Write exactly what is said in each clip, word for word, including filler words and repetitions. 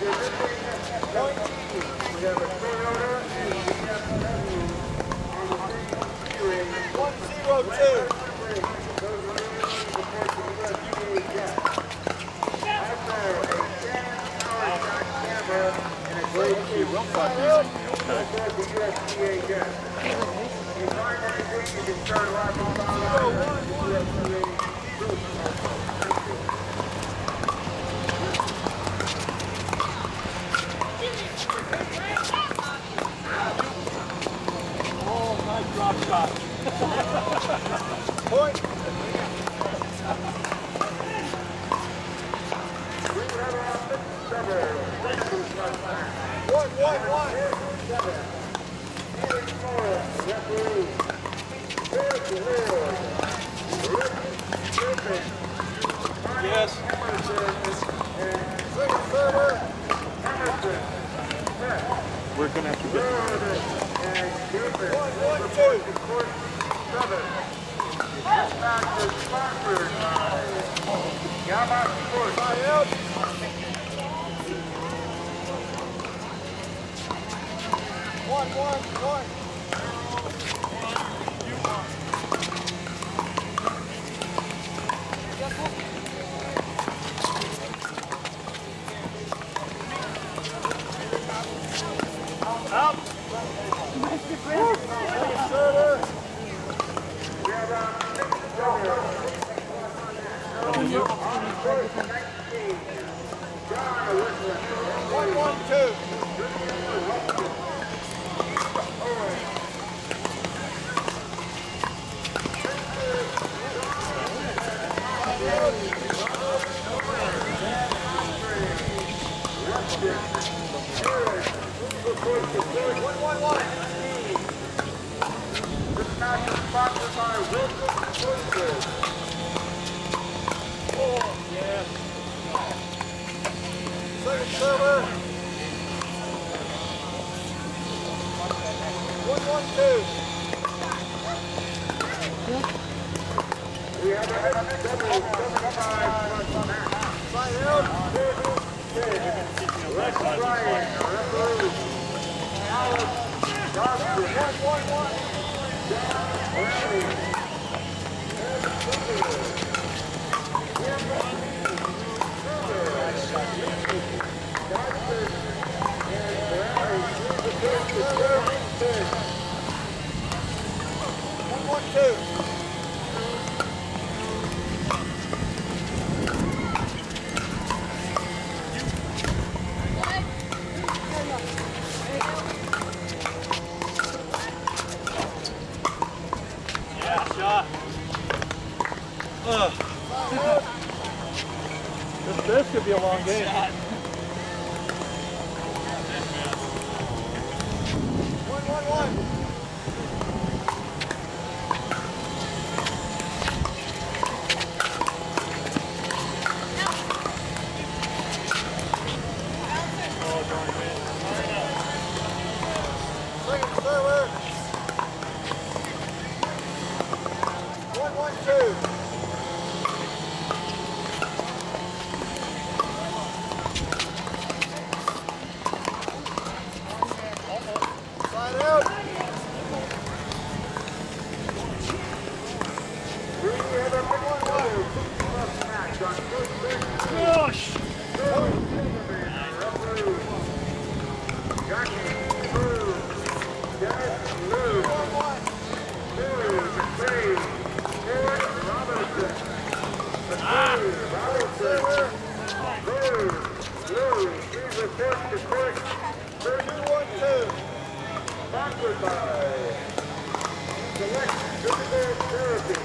We're going to have to get one, one, two. Dispatch is sponsored by Yamaha Sports. One, one, one. Out. One, one, two. One, one, one. This match is sponsored by Wilson Choices. Oh, yeah. Second server. One, one, two. We have a double, double five. Side out. Let's try it. Referee. One, one, one. One, one, two. Uh. this, this could be a long game. One, one, one. Second server. One, one, two. Gosh! Sponsored by Select Physical Therapy.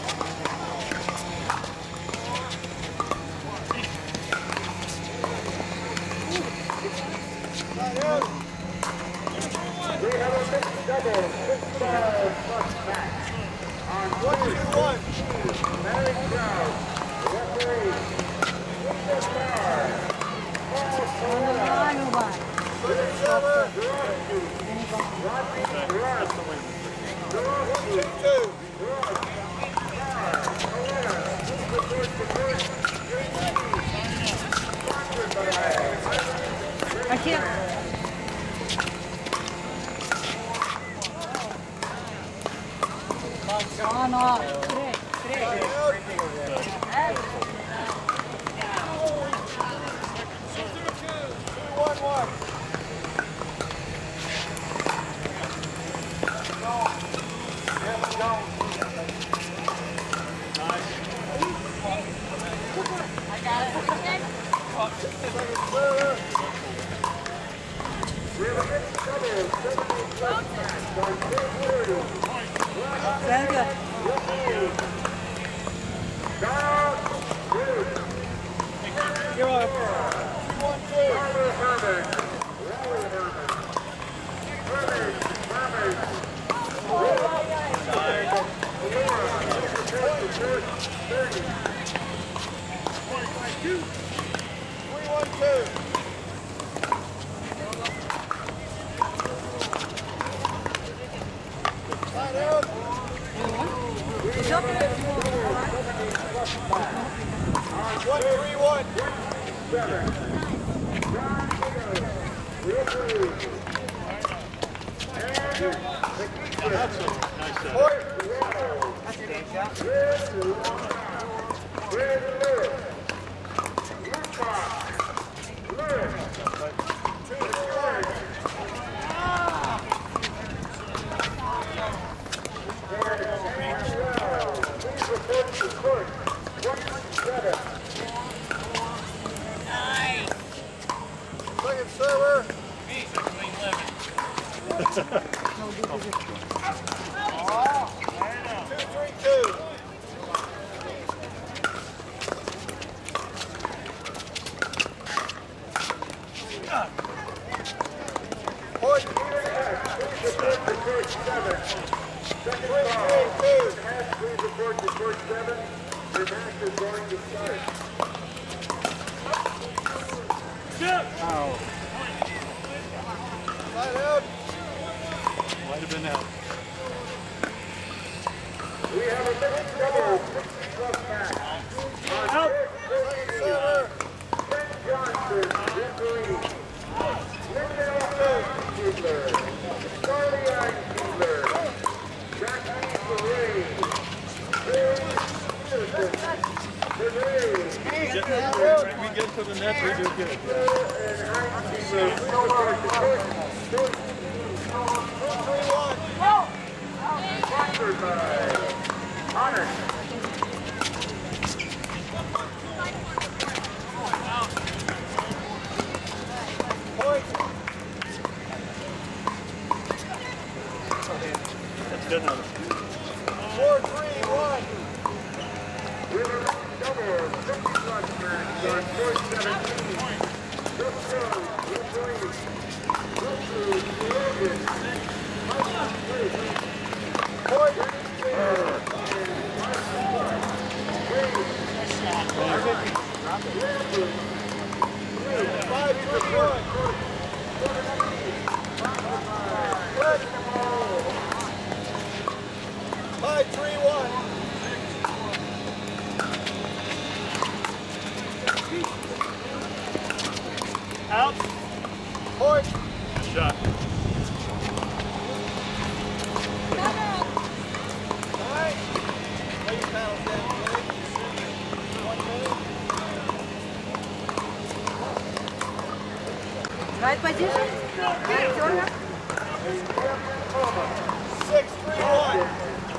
We have a mixed double, fifty-five plus match on one two one. Mary Brown, referee, Winter Star, Paul Solana, Second server, Durosky, Rodney Russ, Durosky, two, Russ, Star, Solana, support, support, sponsored by I can't. No, no. Tres, tres. One, one. Very good. You're on. Three, one, two. Line out. One, three, one. That's a nice set. Point. Second server. Two, three, two. Point. Second three, three, two. Please report to court seven. The match is going to start. Ow. Line out. Might have been out. We have a mixed double, sixty plus match. Out. Second server. Ben Johnson, referee. Lindell Keebler. Charlie Eichkeebler. Jackie Ferrari. Bill Peterson. Ferrari. We get, we get to the net, we do good. And Eichkeebler. three, one. Sponsored by Honor. Point. That's good enough. Four, three, one. We have a double fifty plus match on court seventeen. Just go, referee. Wilson, Logan. Point. Five, three, one. Five, three, one. Out. Point. Shot. All right. Lay your paddles down, please. One minute. Right position. Right shoulder. Six, three, one.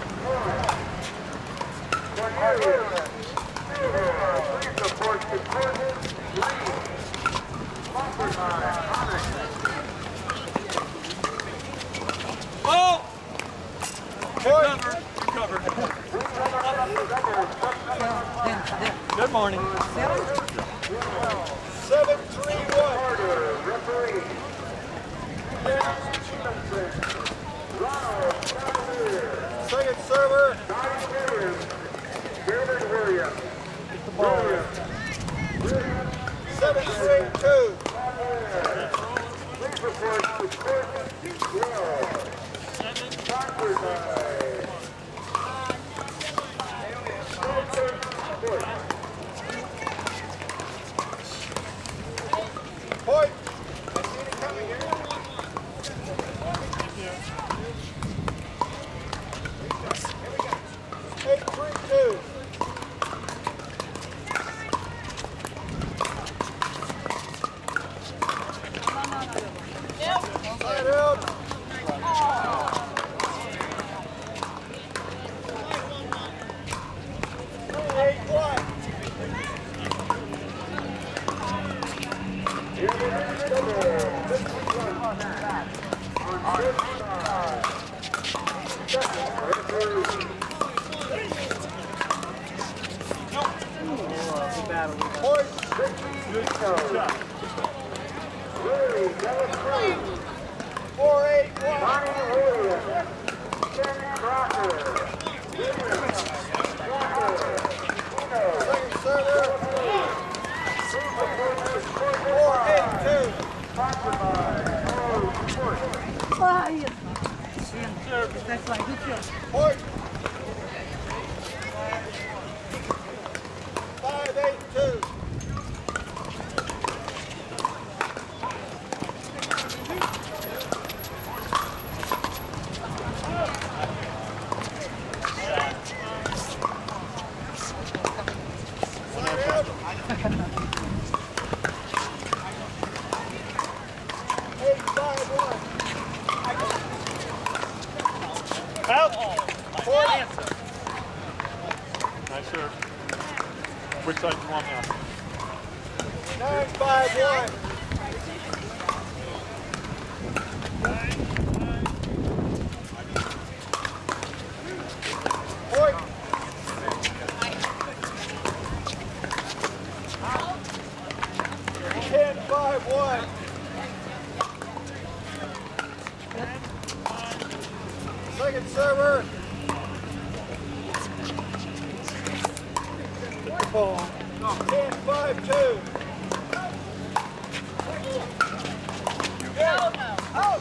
Please report to Curtis Lee. Sponsored by Onyx. Oh! Point. Covered. Covered. Good morning. Seven, three, one. Order, referee. Dennis Stevenson. Ronald Cavalier. Second server. Donnie Williams. David Williams. Williams. Seven, three, two. Please report to court twelve. Sponsored by Point. Four eight one. Johnny Williams. Ken Crocker. Williams. Crocker. Second server. Four eight two. Ai, that's like good job. Point. Five eight two. Out. Point. Nice serve. Which side do you want now? Nine five one. Point. Ten five one. Second server. Ten five two. Out. Out.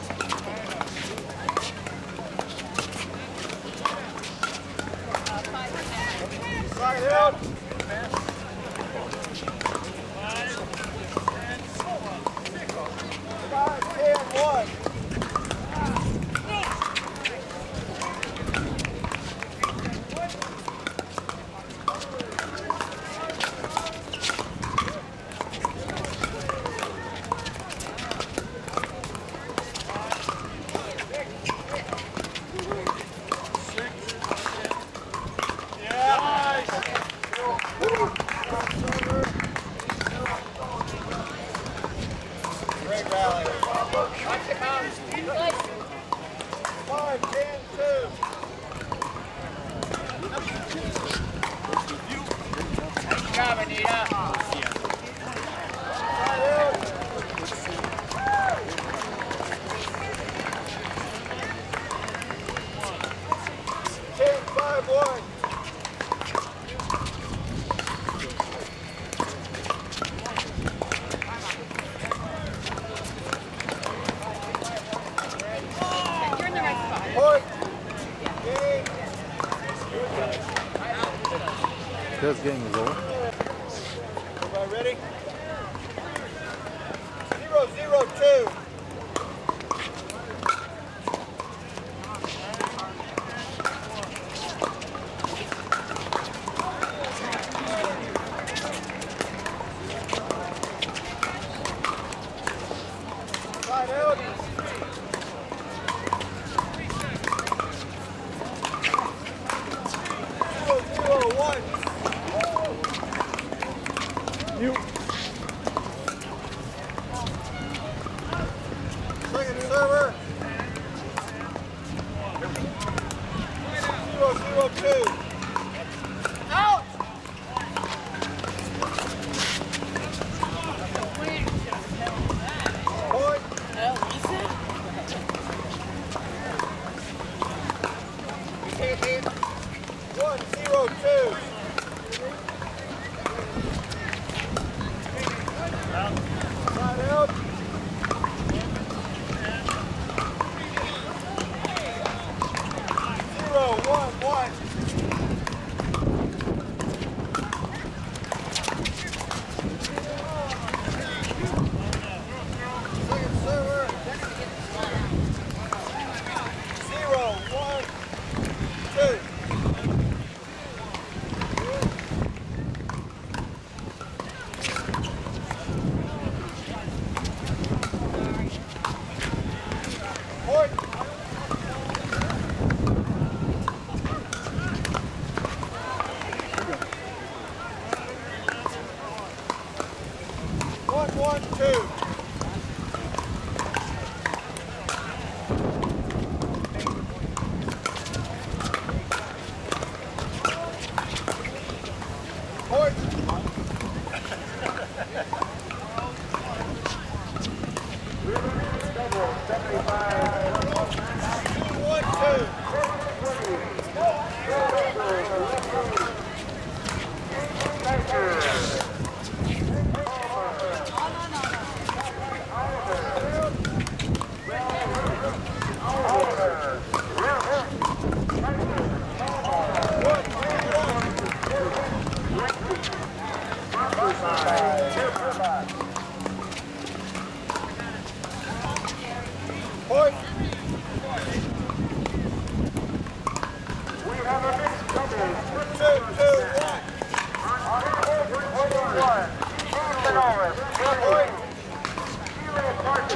Side out. Five ten one. Great rally. Five, ten, two. Nice job, Anita. Ten, five, one. Point. Game. This game is over. Everybody ready? Zero, zero, two. Side out. Zero, zero, one. You. Second server. Zero, zero, two. Out. Point. One, zero, two. Side out.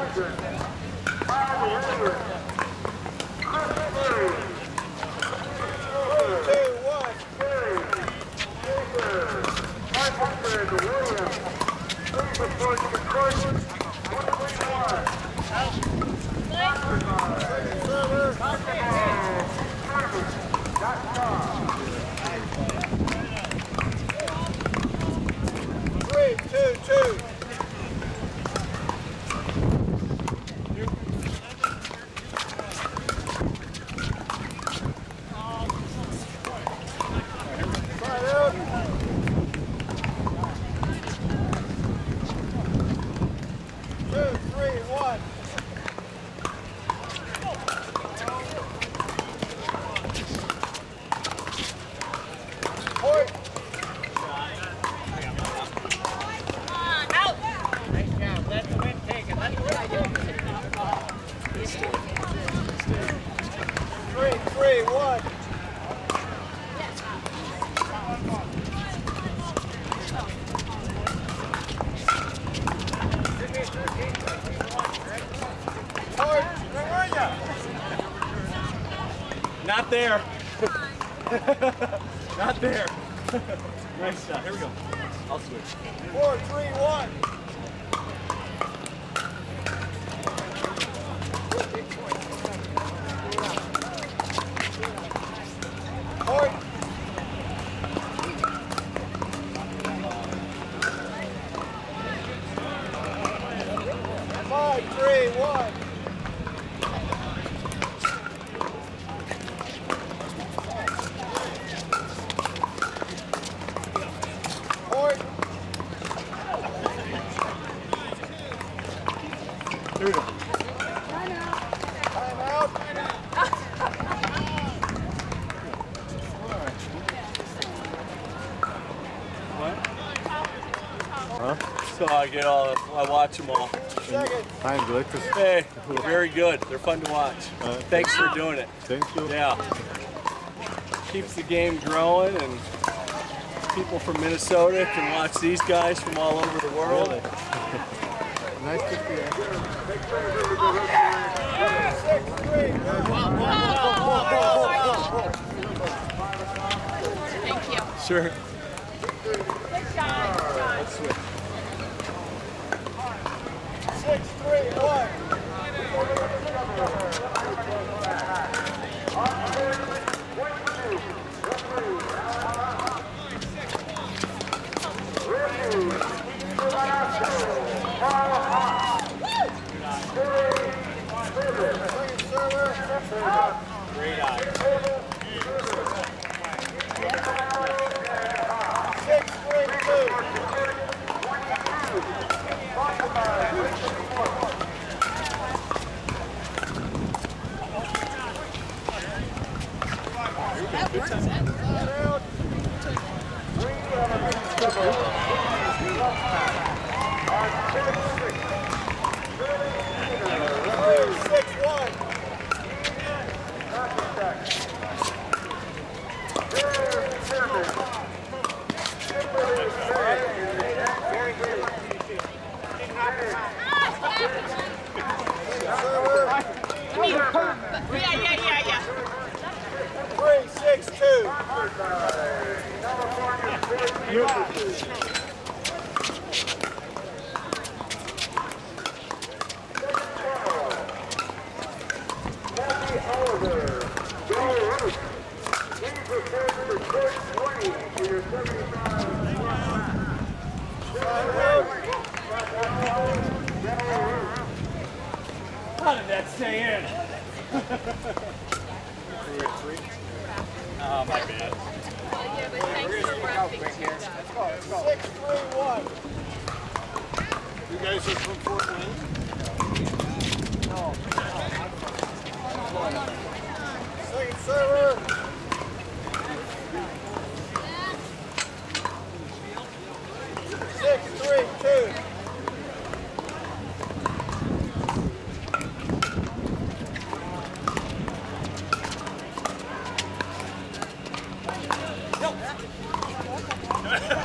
Not there. Not there. Nice shot. Here we go. I'll switch. Four, three, one. Point. Five, three, one. Here we go. Time out. What? Huh? So I get all, I watch them all. Second. Time Electric. Hey, very good. They're fun to watch. Uh, Thanks for doing it. Thank you. Yeah. Keeps the game growing, and people from Minnesota can watch these guys from all over the world. Really? Nice to see you. Six, three. Thank you. Sure. Good job. Let's switch. Six, three, one. Great eye. Six, three, two. That works. Six, one. Yeah, yeah, yeah, yeah. Three, six, two. How did that stay in? Oh, my bad. Yeah, but thanks for wrapping too. Six, three, one. You guys are from Fort Wayne? Second server. Six, three, two.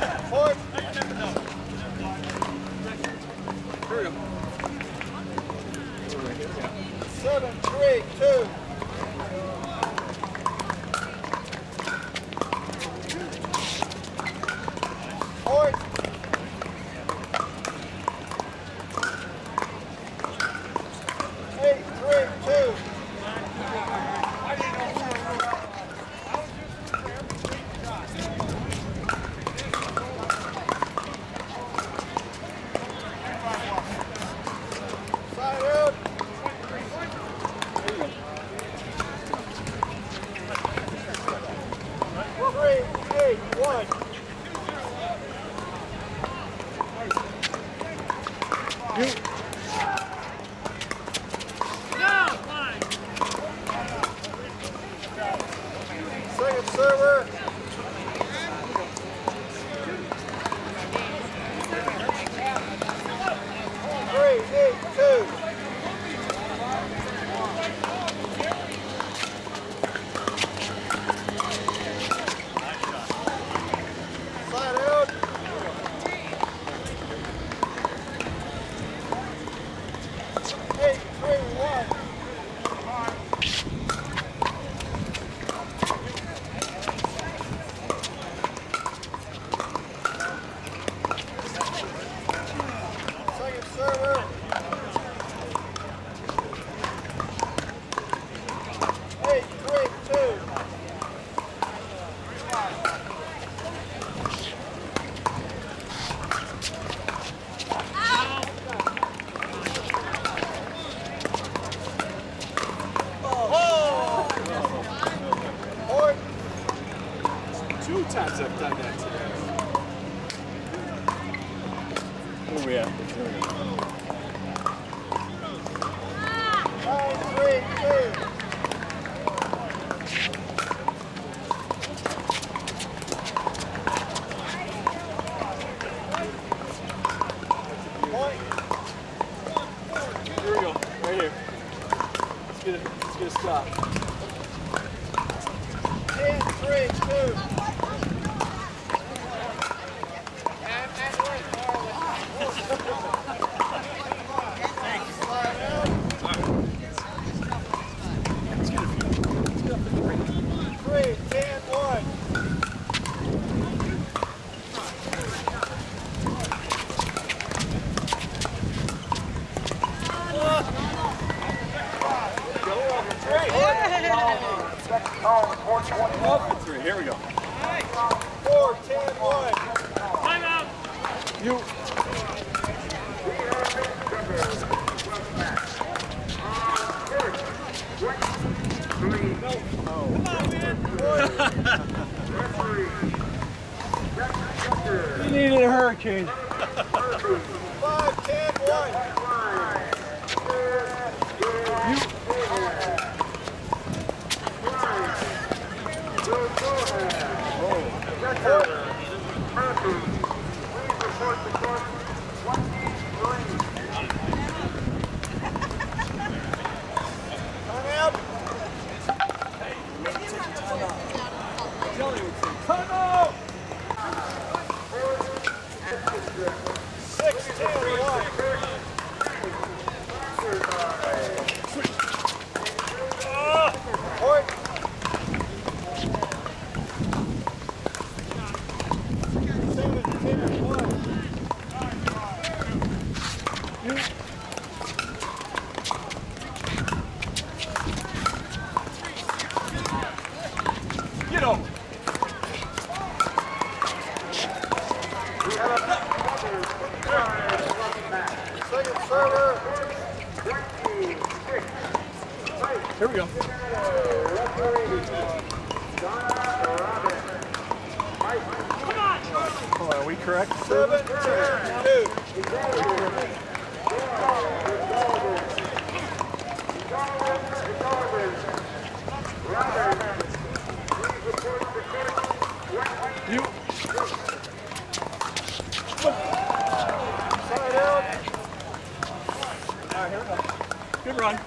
Point. Here we go. seven, three, two. Point. Eight, three, two. Side out. Three, eight, one. You. Second server. Three, eight, two. Side out. Eight, three, one. Second server. Eight, three, two. Point. Two times I've done that today. Where are we at? Nine, three, two. Point. Here we go. Right here. Let's get a, let's get a stop. Ten, three, two. Three, ten, one. Off for three. Here we go. Four, ten, one. You. You needed a hurricane. Five, ten, one. Time out. Time out. Six, ten, one. Point. Seven, ten, one. Get over. Second server. Here we go. Hold on, are we correct? Seven, ten, two. You. Side out. All right, here we go. Good run.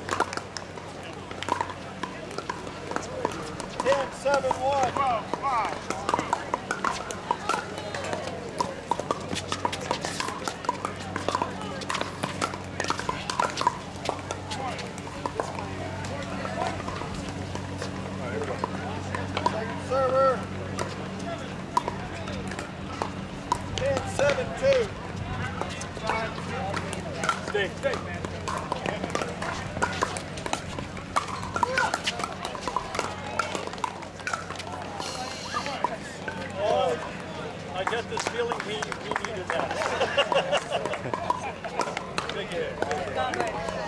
Ten, seven, one. Twelve, five. seven two. Stay, stay, man. Oh, I get this feeling he, he needed that. Big hit.